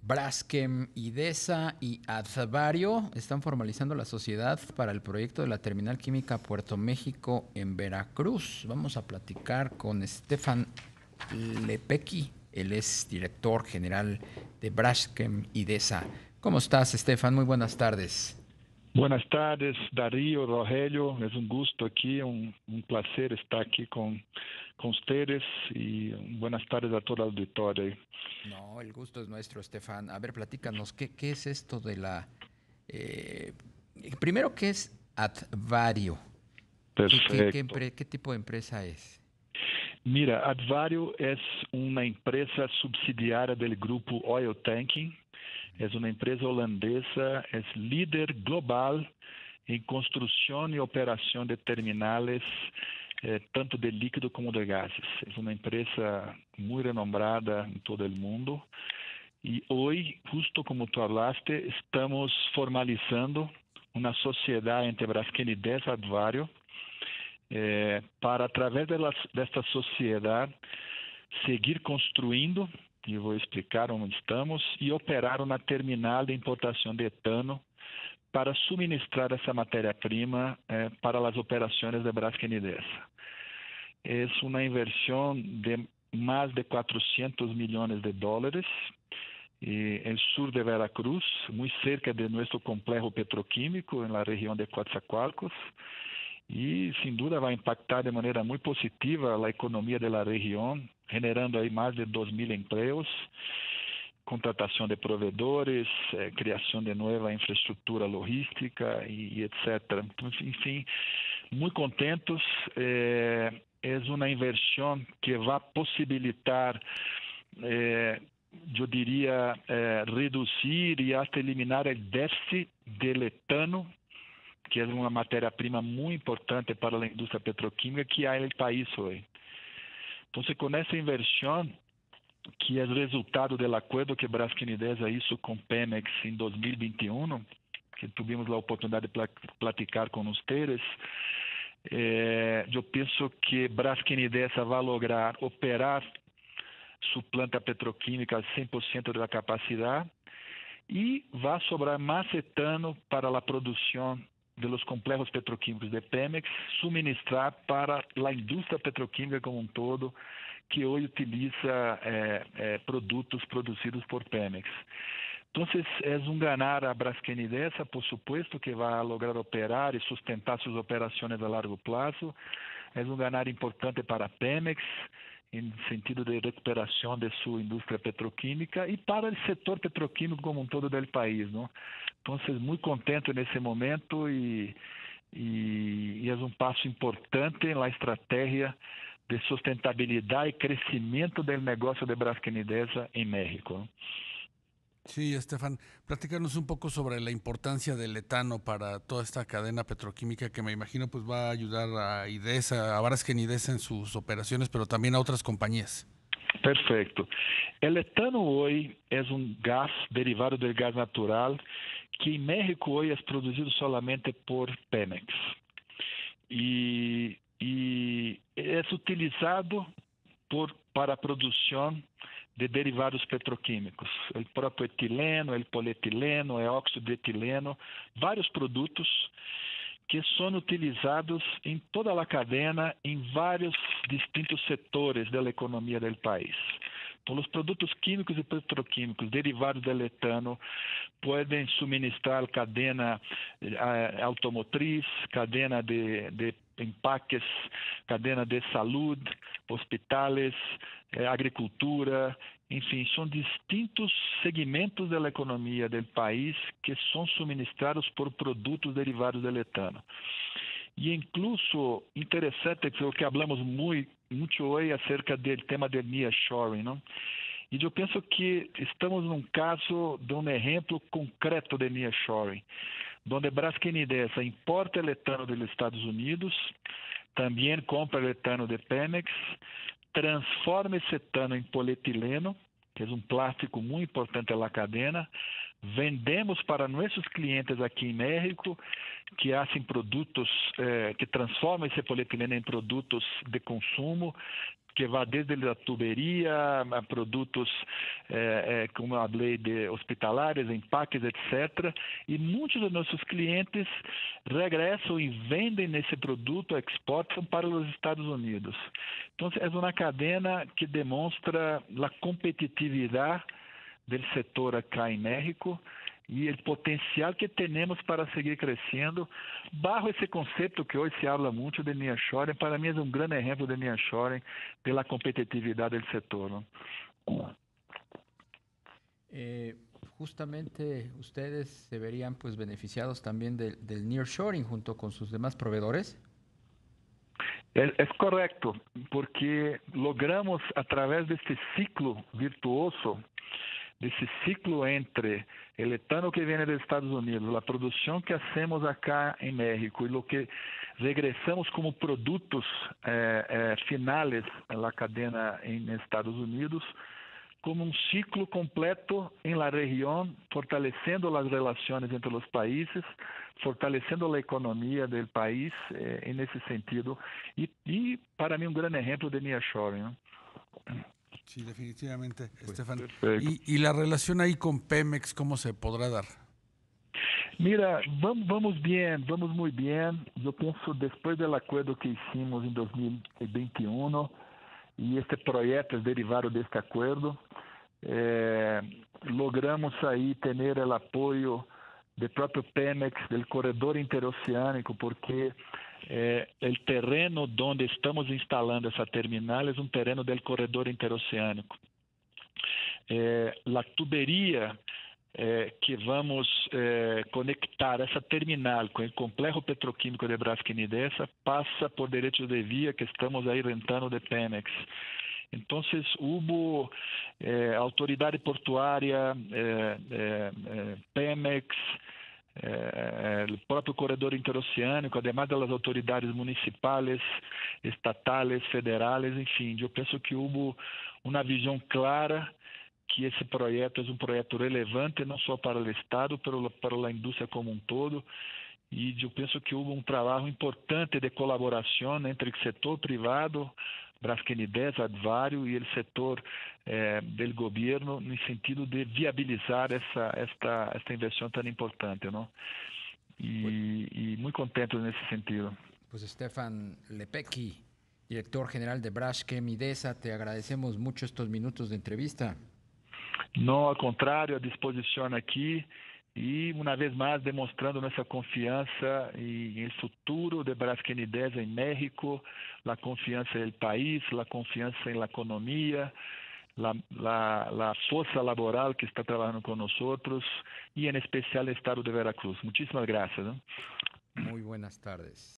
Braskem, Idesa y Advario están formalizando la sociedad para el proyecto de la terminal química Puerto México en Veracruz. Vamos a platicar con Stefan Lepecki. Él es director general de Braskem, Idesa. ¿Cómo estás, Stefan? Muy buenas tardes. Buenas tardes, Darío, Rogelio. Es un gusto aquí, un placer estar aquí con ustedes y buenas tardes a toda la auditoría. No, el gusto es nuestro, Stefan. A ver, platícanos, ¿qué es esto de la... eh, primero, ¿qué es Advario? Perfecto. ¿Qué tipo de empresa es? Mira, Advario es una empresa subsidiaria del grupo Oil Tanking. Es una empresa holandesa, es líder global en construcción y operación de terminales, tanto de líquido como de gases. Es una empresa muy renombrada en todo el mundo. Y hoy, justo como tú hablaste, estamos formalizando una sociedad entre Braskem Idesa y Advario para, a través desta sociedade, seguir construindo, e vou explicar onde estamos, e operar uma terminal de importação de etano para suministrar essa matéria-prima para as operações de Braskem Idesa. É uma inversão de mais de 400 milhões de dólares en el sur de Veracruz, muy cerca de nuestro complejo petroquímico en la región de Coatzacoalcos, e sin duda vai impactar de maneira muito positiva a economia da região, generando aí mais de 2.000 empregos, contratação de provedores, criação de nova infraestrutura logística e etc. Então, enfim, muito contentos. É uma inversão que vai possibilitar, eu diria, reduzir e até eliminar o déficit de etano, que é uma matéria-prima muito importante para a indústria petroquímica que há no país hoje. Então, com essa inversão, que é resultado do acordo que Braskem Idesa hizo com Pemex em 2021, que tivemos a oportunidade de platicar com vocês, eu penso que Braskem Idesa vai lograr operar sua planta petroquímica a 100% da capacidade e vai sobrar mais etano para a produção de los complejos petroquímicos de Pemex, suministrar para a indústria petroquímica como um todo, que hoje utiliza produtos produzidos por Pemex. Então, é ganar a Braskem Idesa, por supuesto, que vai lograr operar e sustentar suas operações a largo prazo. É ganar importante para Pemex, em sentido de recuperação de sua indústria petroquímica e para o setor petroquímico como um todo do país, não? Então, muito contente nesse momento e é passo importante na estratégia de sustentabilidade e crescimento do negócio de Braskem Idesa em México. Sí, Estefan, platícanos un poco sobre la importancia del etano para toda esta cadena petroquímica que me imagino pues va a ayudar a Idesa, a Braskem Idesa en sus operaciones, pero también a otras compañías. Perfeito. O etano hoje é gás derivado do gás natural que em México hoje é produzido solamente por Pemex. E é utilizado para a produção de derivados petroquímicos, o próprio etileno, o polietileno, o óxido de etileno, vários produtos que são utilizados em toda a cadeia, em vários distintos setores da economia do país. Então, os produtos químicos e petroquímicos derivados do etano podem suministrar cadeia automotriz, cadeia de empaques, cadeia de saúde, hospitais, agricultura, enfim, são distintos segmentos da economia do país que são suministrados por produtos derivados do etano. E incluso interessante que falamos muito hoje acerca do tema do nearshoring, não? E eu penso que estamos num caso de exemplo concreto de nearshoring, onde Braskem Idesa importa o etano dos Estados Unidos, também compra o etano de Pemex, transforma esse etano em polietileno, que é plástico muito importante na cadeia, vendemos para nossos clientes aqui em México, que fazem produtos, que transformam esse polietileno em produtos de consumo, que vai desde a tuberia a produtos, como eu falei, de hospitalares, empaques, etc. E muitos dos nossos clientes regressam e vendem esse produto, exportam para os Estados Unidos. Então, é uma cadena que demonstra a competitividade do setor acá em México e o potencial que temos para seguir crescendo, bajo esse conceito que hoje se habla muito de nearshoring. Para mim é um grande exemplo de nearshoring pela competitividade do setor, ¿no? Justamente ustedes se verían pues beneficiados también del nearshoring junto con sus demás proveedores. É correto, porque logramos, através desse ciclo virtuoso, desse ciclo entre o etano que vem dos Estados Unidos, a produção que hacemos acá em México e o que regressamos como produtos finales na cadena em Estados Unidos, como um ciclo completo em la região, fortalecendo as relações entre os países, fortalecendo a economia do país nesse sentido. E para mim, um grande exemplo de nearshoring, ¿no? Sí, definitivamente, Pues, Estefan. perfecto. ¿Y la relación ahí con Pemex, cómo se podrá dar? Mira, vamos bem, vamos muito bem. Eu penso, depois do acordo que hicimos em 2021, e este projeto é derivado deste acordo, logramos aí ter o apoio do próprio Pemex, do corredor interoceânico, porque o terreno onde estamos instalando essa terminal é um terreno do corredor interoceânico. A tuberia que vamos conectar essa terminal com o complexo petroquímico de Braskem Idesa passa por direitos de via que estamos aí rentando de Pemex. Então, houve autoridade portuária, Pemex, o próprio corredor interoceânico, además das autoridades municipais, estatais, federais, enfim. Eu penso que houve uma visão clara que esse projeto é um projeto relevante não só para o Estado, para a indústria como um todo. E eu penso que houve um trabalho importante de colaboração entre o setor privado, Braskem Idesa, Advario, e o setor do governo, no sentido de viabilizar esta inversão tão importante, não? E muito contente nesse sentido. Pues Stefan Lepecki, director general de Braskem Idesa, te agradecemos mucho estos minutos de entrevista. Não, ao contrário, à disposição aqui. E, uma vez mais, demonstrando nossa confiança em futuro de Braskem Idesa em México, a confiança no país, a confiança na economia, a força laboral que está trabalhando com nós e, em especial, no estado de Veracruz. Muitíssimas graças. Muy buenas tardes.